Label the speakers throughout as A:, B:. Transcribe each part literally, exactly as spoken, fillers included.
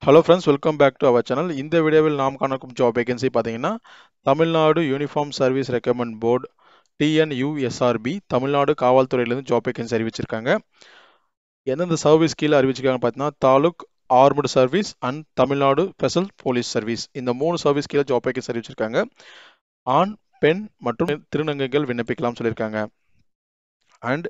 A: Hello friends, welcome back to our channel. In the video, will நாம் காணக்கும் job vacancy பார்த்தீங்கன்னா Tamil Nadu uniform service recruitment board T N U S R B Tamil Nadu காவல்துறையிலிருந்து job vacancy அறிவிச்சிருக்காங்க. எந்தெந்த service கீழே அறிவிச்சிருக்காங்க பார்த்தீங்கன்னா taluk armed service and Tamil Nadu special police service இந்த மூணு சர்வீஸ் கீழே job vacancy அறிவிச்சிருக்காங்க. ஆண் பெண் மற்றும் திருநங்கைகள் விண்ணப்பிக்கலாம் சொல்லியிருக்காங்க. அண்ட்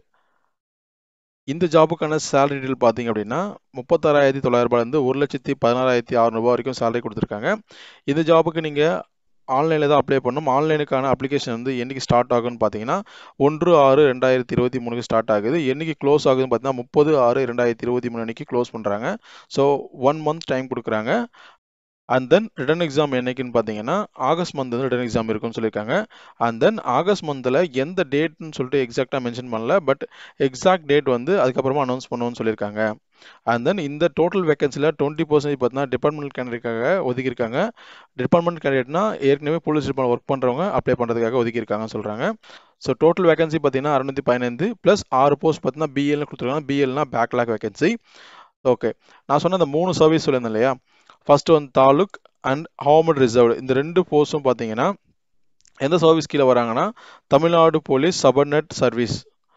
A: இந்த ஜாபுக்கான சேலரி டீடைல் பார்த்தீங்க அப்படின்னா முப்பத்தாறாயிரத்தி தொள்ளாயிரம் ரூபாயிலிருந்து ஒரு லட்சத்தி பதினாறாயிரத்தி அறுநூறு ரூபாய் வரைக்கும் சேலரி கொடுத்துருக்காங்க. இந்த ஜாபுக்கு நீங்கள் ஆன்லைனில் தான் அப்ளை பண்ணணும். ஆன்லைனுக்கான அப்ளிகேஷன் வந்து என்னைக்கு ஸ்டார்ட் ஆகுன்னு பார்த்தீங்கன்னா ஒன்று ஆறு ரெண்டாயிரத்தி இருபத்தி மூணுக்கு ஸ்டார்ட் ஆகுது. என்னைக்கு க்ளோஸ் ஆகுதுன்னு பார்த்தீங்கன்னா முப்பது ஆறு ரெண்டாயிரத்தி இருபத்தி மூணு அன்னைக்கு க்ளோஸ் பண்ணுறாங்க. ஸோ ஒன் மந்த் டைம் கொடுக்குறாங்க. அண்ட் தென் ரிட்டன் எக்ஸாம் என்னைக்குன்னு பார்த்தீங்கன்னா ஆகஸ்ட் மந்த் வந்து ரிட்டன் எக்ஸாம் இருக்குன்னு சொல்லியிருக்காங்க. அண்ட் தென் ஆகஸ்ட் மந்தில் எந்த டேட்னு சொல்லிட்டு எக்ஸாக்டாக மென்ஷன் பண்ணல, பட் எக்ஸாக்ட் டேட் வந்து அதுக்கப்புறமா அனௌன்ஸ் பண்ணுவோம்னு சொல்லியிருக்காங்க. அண்ட் தென் இந்த டோட்டல் வேகன்சியில் டுவெண்ட்டி பர்சன்டேஜ் பார்த்தீங்கன்னா டிபார்ட்மெண்ட் கேண்டிடேட்காக ஒதுக்கியிருக்காங்க. டிபார்ட்மெண்ட் கேண்டிடேட்னா ஏற்கனவே போலீஸ் டிபார்ட்மெண்ட் ஒர்க் பண்ணுறவங்க அப்ளை பண்ணுறதுக்காக ஒதுக்கியிருக்காங்கன்னு சொல்கிறாங்க. ஸோ டோட்டல் வேகன்சி பார்த்தீங்கன்னா அறுநூத்தி பதினைந்து ப்ளஸ் ஆறு போஸ்ட் பார்த்தீங்கன்னா பிஎல்னு கொடுத்துருக்காங்க. பிஎல்னா பேக்லாக் வேகன்சி. ஓகே, நான் சொன்ன அந்த மூணு சர்வீஸ் சொல்லியிருந்தேன் இல்லையா, ஃபர்ஸ்ட் வந்து தாலுக் அண்ட் ஹோம் ரிசர்வ்டு இந்த ரெண்டு போஸ்ட்டும் பார்த்தீங்கன்னா எந்த சர்வீஸ் கீழே வராங்கன்னா Tamil Nadu police subordinate service.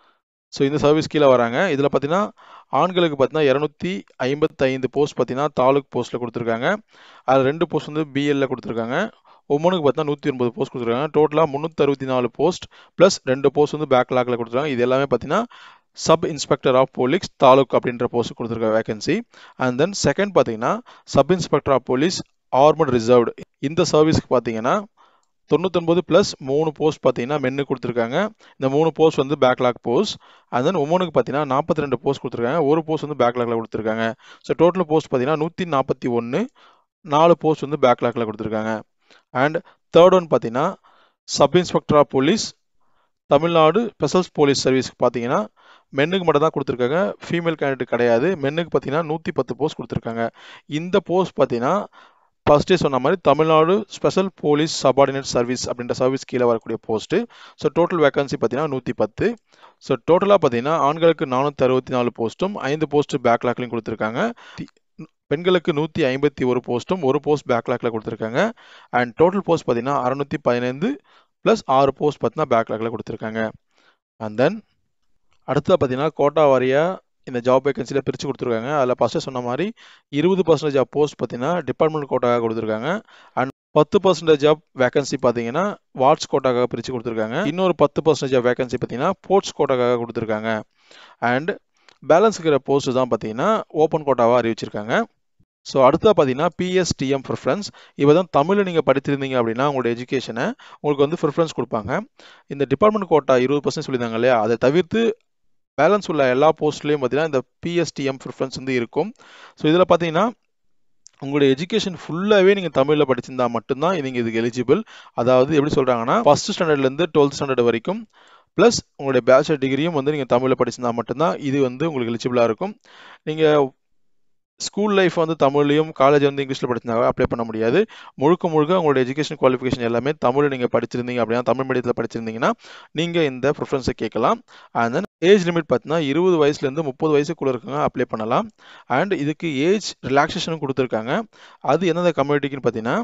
A: So இந்த சர்வீஸ் கீழே வராங்க. இதில் பார்த்தீங்கன்னா ஆண்களுக்கு பார்த்தீங்கன்னா இரநூத்தி ஐம்பத்தைந்து போஸ்ட் பார்த்தீங்கன்னா தாலுக் போஸ்ட்டில் கொடுத்துருக்காங்க. அதில் ரெண்டு போஸ்ட் வந்து பிஎல்ல கொடுத்துருக்காங்க. ஒவ்வொன்றுக்கு பார்த்தீங்கன்னா நூற்றி ஒன்பது போஸ்ட் கொடுத்துருக்காங்க. டோட்டலாக முந்நூற்றி அறுபத்தி நாலு போஸ்ட் ப்ளஸ் ரெண்டு போஸ்ட் வந்து பேக்லாக்ல கொடுத்துருக்காங்க. இது எல்லாமே பார்த்தீங்கன்னா sub inspector of police taluk அப்படின்ற போஸ்ட் கொடுத்துருக்க வேகன்சி. அண்ட் தென் செகண்ட் பார்த்தீங்கன்னா sub inspector of police armed reserved இந்த சர்வீஸ்க்கு பார்த்தீங்கன்னா தொண்ணூத்தொன்பது ப்ளஸ் மூணு போஸ்ட் பார்த்தீங்கன்னா மென்னு கொடுத்துருக்காங்க. இந்த மூணு போஸ்ட் வந்து பேக்லாக் போஸ்ட். அண்ட் தென் ஒவ்வொன்றுக்கு பார்த்தீங்கன்னா நாற்பத்தி ரெண்டு போஸ்ட் கொடுத்துருக்காங்க. ஒரு போஸ்ட் வந்து பேக்லாக்ல கொடுத்துருக்காங்க. ஸோ டோட்டல் போஸ்ட் பார்த்தீங்கன்னா நூற்றி நாற்பத்தி ஒன்று நாலு போஸ்ட் வந்து பேக்லாக்ல கொடுத்துருக்காங்க. அண்ட் தேர்ட் ஒன் பார்த்தீங்கன்னா sub inspector of police Tamil Nadu special police சர்வீஸ்க்கு பார்த்தீங்கன்னா மென்னுக்கு மட்டும் தான் கொடுத்துருக்காங்க, ஃபீமேல் கேண்டிடேட் கிடையாது. மென்னுக்கு பார்த்தீங்கன்னா நூற்றி பத்து போஸ்ட் கொடுத்துருக்காங்க. இந்த போஸ்ட் பார்த்தீங்கன்னா ஃபர்ஸ்டே சொன்ன மாதிரி Tamil Nadu special police subordinate service அப்படின்ற சர்வீஸ் கீழே வரக்கூடிய போஸ்ட்டு. ஸோ டோட்டல் வேகன்சி பார்த்தீங்கன்னா நூற்றி பத்து. ஸோ டோட்டலாக பார்த்தீங்கன்னா ஆண்களுக்கு நானூற்றி அறுபத்தி நாலு போஸ்ட்டும் ஐந்து போஸ்ட்டு பேக்லாக்லையும் கொடுத்துருக்காங்க. பெண்களுக்கு நூற்றி ஐம்பத்தி ஒரு போஸ்ட்டும் ஒரு போஸ்ட் பேக்லாக்ல கொடுத்துருக்காங்க. அண்ட் டோட்டல் போஸ்ட் பார்த்தீங்கன்னா அறுநூத்தி பதினைந்து ப்ளஸ் ஆறு போஸ்ட் பார்த்தீங்கன்னா பேக்லாக்ல கொடுத்துருக்காங்க. அண்ட் தென் அடுத்தது பார்த்தீங்கன்னா கோட்டா வாரியாக இந்த ஜாப் வேகன்சியில் பிரித்து கொடுத்துருக்காங்க. அதில் ஃபஸ்ட்டு சொன்ன மாதிரி இருபது பர்சன்டேஜ் ஆஃப் போஸ்ட் பார்த்தீங்கன்னா டிபார்ட்மெண்ட் கோட்டாக கொடுத்துருக்காங்க. அண்ட் பத்து பர்சன்டேஜ் ஆஃப் வேகன்சி பார்த்தீங்கன்னா வார்ட்ஸ் கோட்டாக பிரித்து கொடுத்துருக்காங்க. இன்னொரு பத்து பர்சன்டேஜ் ஆஃப் வேகன்சி பார்த்தீங்கன்னா போர்ட்ஸ் கோட்டாக கொடுத்துருக்காங்க. அண்ட் பேலன்ஸ் இருக்கிற போஸ்ட் தான் பார்த்தீங்கன்னா ஓப்பன் கோட்டாவாக அறிவிச்சிருக்காங்க. ஸோ அடுத்ததாக பார்த்தீங்கன்னா பிஎஸ்டிஎம் ப்ரிஃபரன்ஸ். இப்போ தான் தமிழில் நீங்கள் படித்திருந்தீங்க அப்படின்னா உங்களோட எஜுகேஷனை உங்களுக்கு வந்து ப்ரிஃபரன்ஸ் கொடுப்பாங்க. இந்த டிபார்ட்மெண்ட் கோட்டா இருபது பர்சன்ட் சொல்லியிருந்தாங்க இல்லையா, அதை தவிர்த்து பேலன்ஸ் உள்ள எல்லா போஸ்ட்லேயும் பார்த்தீங்கன்னா இந்த பிஎஸ்டிஎம் ப்ரிஃபரன்ஸ் வந்து இருக்கும். ஸோ இதில் பார்த்தீங்கன்னா உங்களுடைய எஜுகேஷன் ஃபுல்லாகவே நீங்கள் தமிழில் படிச்சிருந்தா மட்டும்தான் நீங்கள் இதுக்கு எலிஜிபிள். அதாவது எப்படி சொல்கிறாங்கன்னா ஃபஸ்ட் ஸ்டாண்டர்ட்லேருந்து டுவெல்த் ஸ்டாண்டர்ட் வரைக்கும் ப்ளஸ் உங்களுடைய பேச்சுலர் டிகிரியும் வந்து நீங்கள் தமிழில் படிச்சிருந்தா மட்டும்தான் இது வந்து உங்களுக்கு எலிஜிபிளாக இருக்கும். நீங்கள் ஸ்கூல் லைஃப் வந்து தமிழ்லையும் காலேஜ் வந்து இங்கிலீஷில் படிச்சிருந்தாங்க அப்ளை பண்ண முடியாது. முழுக்க முழுக்க உங்களோட எஜுகேஷன் குவாலிஃபிகேஷன் எல்லாமே தமிழில் நீங்கள் படிச்சிருந்தீங்க அப்படின்னா தமிழ் மீடியத்தில் படிச்சிருந்தீங்கன்னா நீங்கள் இந்த ப்ரிஃபரன்ஸை கேட்கலாம். அண்ட் தென் ஏஜ் லிமிட் பார்த்தீங்கன்னா இருபது வயசுலேருந்து முப்பது வயசுக்குள்ளே இருக்கவங்க அப்ளை பண்ணலாம். அண்ட் இதுக்கு ஏஜ் ரிலாக்ஸேஷனும் கொடுத்துருக்காங்க. அது எந்தெந்த கம்யூனிட்டிக்குன்னு பார்த்தீங்கன்னா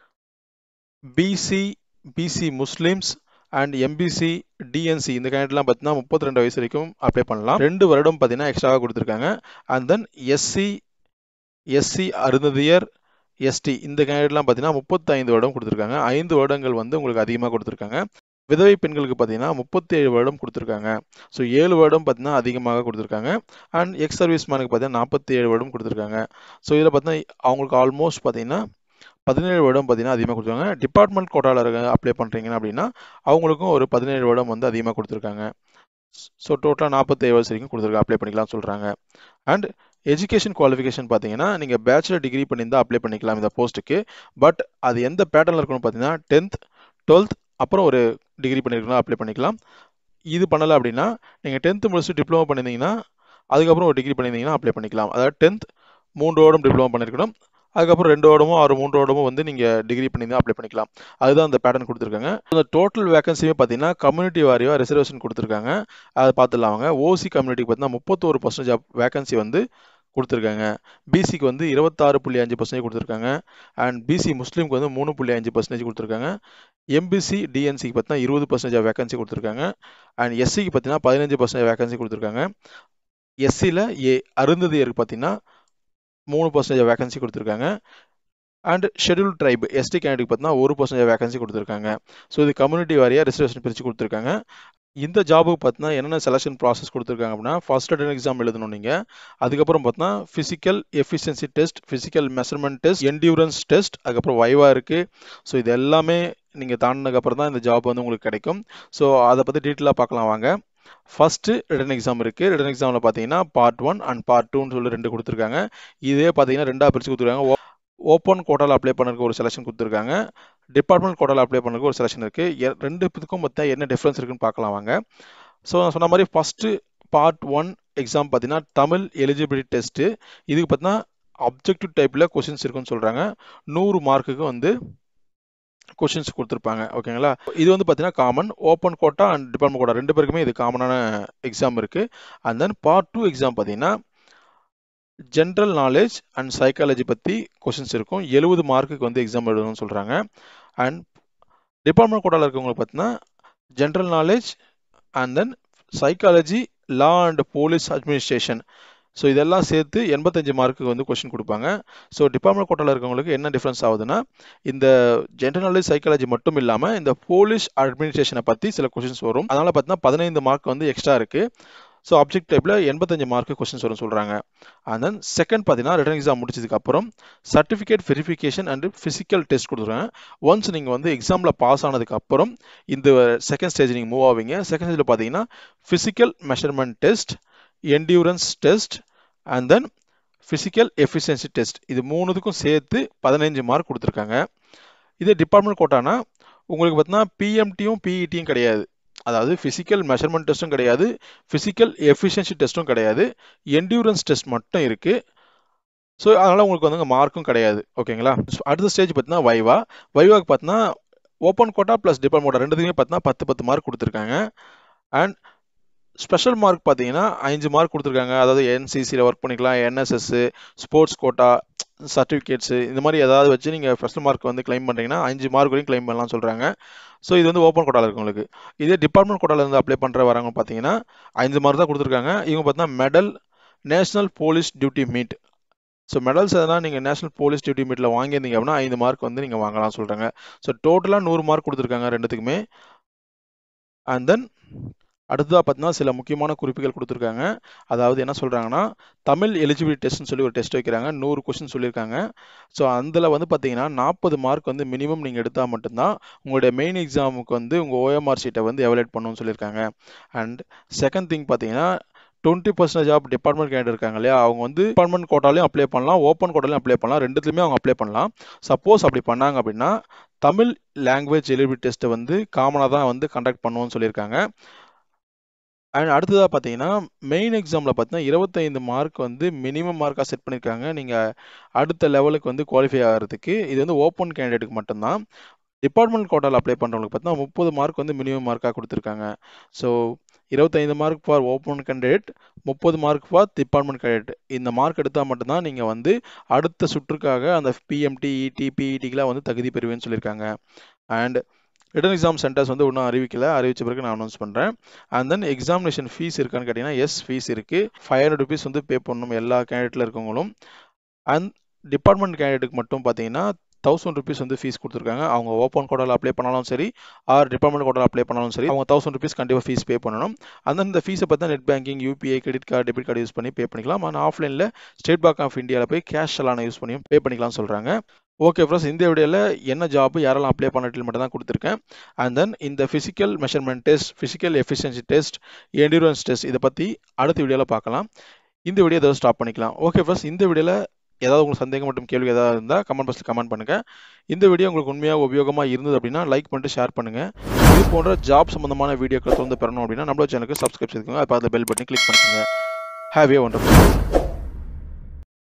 A: BC BC Muslims and MBC DNC இந்த கேண்டிடேட்லாம் பார்த்தீங்கன்னா முப்பத்தி ரெண்டு வயசு வரைக்கும் அப்ளை பண்ணலாம். ரெண்டு வருடம் பார்த்தீங்கன்னா எக்ஸ்ட்ராவாக கொடுத்துருக்காங்க. And then SC SC Arunthathiyar ST இந்த கேண்டிடேட்லாம் பார்த்தீங்கன்னா முப்பத்தி ஐந்து வருடம் கொடுத்துருக்காங்க. ஐந்து வருடங்கள் வந்து உங்களுக்கு அதிகமாக கொடுத்துருக்காங்க. விதவை பெண்களுக்கு பார்த்தீங்கன்னா முப்பத்தி ஏழு வருடம் கொடுத்துருக்காங்க. ஸோ ஏழு வருடம் பார்த்தீங்கன்னா அதிகமாக கொடுத்துருக்காங்க. அண்ட் எக்ஸ் சர்வீஸ் மேனுக்கு பார்த்தீங்கன்னா நாற்பத்தி ஏழு வருடம் கொடுத்துருக்காங்க. ஸோ இதில் பார்த்தீங்கன்னா அவங்களுக்கு ஆல்மோஸ்ட் பார்த்தீங்கன்னா பதினேழு வருடம் பார்த்தீங்கன்னா அதிகமாக கொடுத்துருக்காங்க. டிபார்ட்மெண்ட் கோட்டாவில் அப்ளை பண்ணுறீங்கன்னா அப்படின்னா அவங்களுக்கும் ஒரு பதினேழு வருடம் வந்து அதிகமாக கொடுத்துருக்காங்க. ஸோ டோட்டலாக நாற்பத்தேழு வருஷம் வரைக்கும் கொடுத்துருக்காங்க, அப்ளை பண்ணிக்கலாம்னு சொல்கிறாங்க. அண்ட் எஜுகேஷன் குவாலிஃபிகேஷன் பார்த்தீங்கன்னா நீங்கள் பேச்சுலர் டிகிரி பண்ணியிருந்தால் அப்ளை பண்ணிக்கலாம் இந்த போஸ்ட்டுக்கு. பட் அது எந்த பேட்டர்னில் இருக்கணும்னு பார்த்தீங்கன்னா டென்த் டுவெல்த் அப்புறம் ஒரு டிகிரி பண்ணியிருக்கணும் அப்ளை பண்ணிக்கலாம். இது பண்ணலை அப்படின்னா நீங்கள் டென்த்து முடிச்சுட்டு டிப்ளமோ பண்ணியிருந்தீங்கன்னா அதுக்கப்புறம் ஒரு டிகிரி பண்ணியிருந்தீங்கன்னா அப்ளை பண்ணிக்கலாம். அதாவது டென்த் மூன்று வருடம் டிப்ளமோ பண்ணியிருக்கணும், அதுக்கப்புறம் ரெண்டு வருடமோ ஆறு மூன்று வருடமோ வந்து நீங்கள் டிகிரி பண்ணியிருந்தா அப்ளை பண்ணிக்கலாம். அதுதான் அந்த பேட்டர்ன் கொடுத்துருக்காங்க. இந்த டோட்டல் வேகன்சியுமே பார்த்தீங்கன்னா கம்யூனிட்டி வாரியாக ரிசர்வேஷன் கொடுத்துருக்காங்க. அதை பார்த்துலாம். அவங்க ஓசி கம்யூனிட்டிக்கு பார்த்தீங்கன்னா முப்பத்தோரு பர்சன்டேஜ் ஆஃப் வேகன்சி வந்து கொடுத்துருக்காங்க. பிசிக்கு வந்து இருபத்தாறு புள்ளி அஞ்சு பர்சன்டேஜ் கொடுத்துருக்காங்க. அண்ட் பிசி முஸ்லீமுக்கு வந்து மூணு புள்ளி அஞ்சு பர்சன்டேஜ் கொடுத்துருக்காங்க. எம்பிசி டிஎன்சிக்கு பார்த்தீங்கன்னா இருபது பர்சன்டேஜ் வேகன்சி கொடுத்துருக்காங்க. அண்ட் எஸ்சிக்கு பார்த்தீங்கன்னா பதினஞ்சு பர்சன்டேஜ் வேகன்சி கொடுத்துருக்காங்க. எஸ்சியில் ஏ அருந்ததியருக்கு பார்த்தீங்கன்னா மூணு பர்சன்டேஜ் வேகன்சி கொடுத்துருக்காங்க. And schedule tribe ST candidate பார்த்தீங்கன்னா ஒரு பர்சன்டேஜ் வேகன்சி கொடுத்துருக்காங்க. ஸோ இது கம்யூனிட்டி வாரியாக ரிசர்வேஷன் பிரித்து கொடுத்துருக்காங்க. இந்த ஜாபுக்கு பார்த்தீங்கன்னா என்னென்ன செலெக்ஷன் ப்ராசஸ் கொடுத்துருக்காங்க அப்படின்னா ஃபர்ஸ்ட் ரிட்டன் எக்ஸாம் எழுதணும் நீங்கள். அதுக்கப்புறம் பார்த்தீங்கன்னா physical efficiency test, physical measurement test, endurance test, அதுக்கப்புறம் வைவா இருக்குது. ஸோ இது எல்லாமே நீங்கள் தாண்டினதுக்கப்புறம் தான் இந்த ஜாப் வந்து உங்களுக்கு கிடைக்கும். ஸோ அதை பற்றி டீட்டெயிலாக பார்க்கலாம் வாங்க. ஃபர்ஸ்ட்டு ரிட்டன் எக்ஸாம் இருக்குது. ரிட்டன் எக்ஸாமில் பார்த்தீங்கன்னா பார்ட் ஒன் அண்ட் பார்ட் டூன்னு சொல்லி ரெண்டு கொடுத்துருக்காங்க. இதே பார்த்தீங்கன்னா ரெண்டாக பிரித்து கொடுத்துருக்காங்க. ஓப்பன் கோட்டாவில் அப்ளை பண்ணுறதுக்கு ஒரு செலெக்ஷன் கொடுத்துருக்காங்க. டிபார்ட்மெண்ட் கோட்டாவில் அப்ளை பண்ணுறதுக்கு ஒரு செலெக்ஷன் இருக்குது. ரெண்டு இதுக்கும் பார்த்தா என்ன டிஃப்ரென்ஸ் இருக்குன்னு பார்க்கலாம் வாங்க. ஸோ நான் சொன்ன மாதிரி ஃபஸ்ட்டு பார்ட் ஒன் எக்ஸாம் பார்த்தீங்கன்னா தமிழ் எலிஜிபிலிட்டி டெஸ்ட்டு. இதுக்கு பார்த்தீங்கன்னா அப்ஜெக்டிவ் டைப்பில் கொஷின்ஸ் இருக்குன்னு சொல்கிறாங்க. நூறு மார்க்குக்கு வந்து கொஷின்ஸ் கொடுத்துருப்பாங்க. ஓகேங்களா? இது வந்து பார்த்தீங்கன்னா common open quota and department quota ரெண்டு பேருக்குமே இது காமனான எக்ஸாம் இருக்குது. And then part two exam பார்த்தீங்கன்னா ஜென்ரல் நாலேஜ் அண்ட் சைக்காலஜி பற்றி கொஷின்ஸ் இருக்கும். எழுபது மார்க்குக்கு வந்து எக்ஸாம் எழுதணும்னு சொல்கிறாங்க. அண்ட் டிபார்ட்மெண்ட் கோட்டாவில் இருக்கவங்களுக்கு பார்த்தீங்கன்னா general knowledge and then psychology, law and police administration, so இதெல்லாம் சேர்த்து எண்பத்தஞ்சு மார்க்குக்கு வந்து கொஸ்டின் கொடுப்பாங்க. ஸோ டிபார்ட்மெண்ட் கோட்டாவில் இருக்கவங்களுக்கு என்ன டிஃப்ரென்ஸ் ஆகுதுன்னா இந்த ஜென்ரல் நாலேஜ் சைக்காலஜி மட்டும் இல்லாமல் இந்த போலீஸ் அட்மினிஸ்ட்ரேஷனை பற்றி சில கொஸ்டின்ஸ் வரும். அதனால் பார்த்தீங்கன்னா பதினைந்து மார்க் வந்து எக்ஸ்ட்ரா இருக்குது. ஸோ அப்ஜெக்ட் டைப்பில் எண்பத்தஞ்சு மார்க்கு கொஸ்டின்ஸ் வரும் சொல்கிறாங்க. அண்ட் தென் செகண்ட் பார்த்தீங்கன்னா ரிட்டன் எக்ஸாம் முடிச்சதுக்கப்புறம் certificate verification and physical test கொடுத்துருவாங்க. ஒன்ஸ் நீங்கள் வந்து எக்ஸாமில் பாஸ் ஆனதுக்கப்புறம் இந்த செகண்ட் ஸ்டேஜ் நீங்கள் மூவ் ஆவீங்க. செகண்ட் ஸ்டேஜில் பார்த்தீங்கன்னா physical measurement test, endurance test and then physical efficiency test, இது மூணுத்துக்கும் சேர்த்து பதினஞ்சு மார்க் கொடுத்துருக்காங்க. இதே டிபார்ட்மெண்ட் கோட்டானா உங்களுக்கு பார்த்தீங்கன்னா பிஎம்டியும் பிஇடியும் கிடையாது. அதாவது ஃபிசிக்கல் மெஷர்மெண்ட் டெஸ்ட்டும் கிடையாது, ஃபிசிக்கல் எஃபிஷியன்சி டெஸ்ட்டும் கிடையாது, என்டியூரன்ஸ் டெஸ்ட் மட்டும் இருக்குது. ஸோ அதனால் உங்களுக்கு வந்து மார்க்கும் கிடையாது. ஓகேங்களா? அடுத்த ஸ்டேஜ் பார்த்தீங்கன்னா வைவா. வைவாக்கு பார்த்தீங்கன்னா open quota plus department quota ரெண்டுத்துக்குமே பார்த்தீங்கன்னா பத்து பத்து மார்க் கொடுத்துருக்காங்க. அண்ட் ஸ்பெஷல் மார்க் பார்த்தீங்கன்னா அஞ்சு மார்க் கொடுத்துருக்காங்க. அதாவது என்சிசியில் ஒர்க் பண்ணிக்கலாம், என்எஸ்எஸ், ஸ்போர்ட்ஸ் கோட்டா, சர்டிஃபிகேட்ஸு, இந்த மாதிரி ஏதாவது வச்சு நீங்கள் ஸ்பெஷல் மார்க் வந்து கிளைம் பண்ணுறீங்கன்னா அஞ்சு மார்க் வரைக்கும் கிளைம் பண்ணலாம் சொல்கிறாங்க. ஸோ இது வந்து ஓப்பன் கோட்டாவில் இருக்கவங்களுக்கு. இதே டிபார்ட்மெண்ட் கோட்டாவில் இருந்து அப்ளை பண்ணுற வரவங்க பார்த்தீங்கன்னா அஞ்சு மார்க் தான் கொடுத்துருக்காங்க. இவங்க பார்த்தீங்கன்னா medal, national police duty meet, so medals எதனால் நீங்கள் நேஷனல் போலீஸ் டியூட்டி மீட்டில் வாங்கியிருந்தீங்க அப்படின்னா ஐந்து மார்க் வந்து நீங்கள் வாங்கலாம் சொல்கிறாங்க. ஸோ டோட்டலாக நூறு மார்க் கொடுத்துருக்காங்க ரெண்டுத்துக்குமே. அண்ட் தென் அடுத்ததாக பார்த்தீங்கன்னா சில முக்கியமான குறிப்புகள் கொடுத்துருக்காங்க. அதாவது என்ன சொல்கிறாங்கன்னா தமிழ் எலிஜிபிலிட்டி டெஸ்ட்னு சொல்லி ஒரு டெஸ்ட் வைக்கிறாங்க. நூறு கொஸ்டின் சொல்லியிருக்காங்க. ஸோ அதில் வந்து பார்த்தீங்கன்னா நாற்பது மார்க் வந்து மினிமம் நீங்கள் எடுத்தால் மட்டும்தான் உங்களுடைய மெயின் எக்ஸாமுக்கு வந்து உங்கள் ஓஎம்ஆர் ஷீட்டை வந்து எவலேட் பண்ணணும்னு சொல்லியிருக்காங்க. அண்ட் செகண்ட் திங் பார்த்தீங்கன்னா twenty percentage of department candidate இருக்காங்க இல்லையா, அவங்க வந்து டிபார்ட்மெண்ட் கோட்டாலையும் அப்ளை பண்ணலாம், ஓப்பன் கோட்டாலையும் அப்ளை பண்ணலாம், ரெண்டுத்துலையுமே அவங்க அப்ளை பண்ணலாம். சப்போஸ் அப்படி பண்ணாங்க அப்படின்னா தமிழ் லாங்குவேஜ் எலிஜிபிலிட்டி டெஸ்ட்டை வந்து காமனாக தான் வந்து கண்டக்ட் பண்ணுவோம்னு சொல்லியிருக்காங்க. அண்ட் அடுத்ததாக பார்த்தீங்கன்னா மெயின் எக்ஸாமில் பார்த்தீங்கன்னா இருபத்தைந்து மார்க் வந்து மினிமம் மார்க்காக செட் பண்ணியிருக்காங்க நீங்கள் அடுத்த லெவலுக்கு வந்து குவாலிஃபை ஆகிறதுக்கு. இது வந்து ஓப்பன் கேண்டிடேட்டுக்கு மட்டும்தான். டிபார்ட்மெண்ட் கோட்டாவில் அப்ளை பண்ணுறவங்களுக்கு பார்த்தீங்கன்னா முப்பது மார்க் வந்து மினிமம் மார்க்காக கொடுத்துருக்காங்க. ஸோ இருபத்தைந்து மார்க் ஃபார் ஓப்பன் கேண்டிடேட், முப்பது மார்க் ஃபார் டிபார்ட்மெண்ட் கேண்டிடேட். இந்த மார்க் எடுத்தால் மட்டும்தான் நீங்கள் வந்து அடுத்த சுற்றுக்காக அந்த பிஎம்டி, இடி, பிஇடிக்கெலாம் வந்து தகுதி பெறுவேன்னு சொல்லியிருக்காங்க. அண்ட் ரிட்டன் எக்ஸாம் சென்டர்ஸ் வந்து இன்னும் அறிவிக்கல, அறிவிச்ச பிறகு நான் அனௌன்ஸ் பண்ணுறேன். அண்ட் தென் எக்ஸாமினேஷன் ஃபீஸ் இருக்கான்னு கேட்டிங்கன்னா எஸ் ஃபீஸ் இருக்குது. ஃபைவ் ஹண்ட்ரட் ருபீஸ் வந்து பே பண்ணணும் எல்லா கேண்டிடேட்டில் இருக்கவங்களும். அண்ட் டிபார்ட்மெண்ட் கேண்டிடேட்டுக்கு மட்டும் பார்த்தீங்கன்னா தௌசண்ட் ருபீஸ் வந்து ஃபீஸ் கொடுத்துருக்காங்க. அவங்க ஓப்பன் கோட்டாவில் அப்ளை பண்ணாலும் சரி ஆர் டிபார்ட்மெண்ட் கோட்டாவில் அப்ளை பண்ணாலும் சரி அவங்க தௌசண்ட் ருபீஸ் கண்டிப்பாக ஃபீஸ் பே பண்ணணும். அந்த இந்த ஃபீஸை பார்த்தா net banking, UPI, credit card, debit card use பண்ணி பே பண்ணிக்கலாம். ஆனால் ஆஃப்லைனில் ஸ்டேட் பேங்க் ஆஃப் இந்தியாவில் போய் கேஷ் செலானை யூஸ் பண்ணியும் பே பண்ணிக்கலாம்னு சொல்கிறாங்க. ஓகே ஃப்ரெண்ட்ஸ், இந்த வீடியோவில் என்ன ஜாப் யாரெல்லாம் அப்ளை பண்ணிட்டு மட்டும் தான் கொடுத்துருக்கேன். அண்ட் தென் இந்த physical measurement test, physical efficiency test, endurance test இதை பற்றி அடுத்த வீடியோவில் பார்க்கலாம். இந்த வீடியோ ஏதாவது ஸ்டாப் பண்ணிக்கலாம். ஓகே ஃப்ரெண்ட்ஸ், இந்த வீடியோவில் ஏதாவது உங்களுக்கு சந்தேகம் மற்றும் கேள்வி ஏதாவது இருந்தால் கமெண்ட் பாக்ஸில் கமெண்ட் பண்ணுங்கள். இந்த வீடியோ உங்களுக்கு உண்மையாக உபயோகமாக இருந்தது அப்படின்னா லைக் பண்ணிட்டு ஷேர் பண்ணுங்கள். இது போன்ற ஜாப் சம்பந்தமான வீடியோக்களை தொடர்ந்து பெறணும் அப்படின்னா நம்மளோட சேனலுக்கு சப்ஸ்கிரைப் செய்துக்கோங்க. அது பார்த்து பெல் பட்டனை கிளிக் பண்ணிக்கோங்க. Have a wonderful day.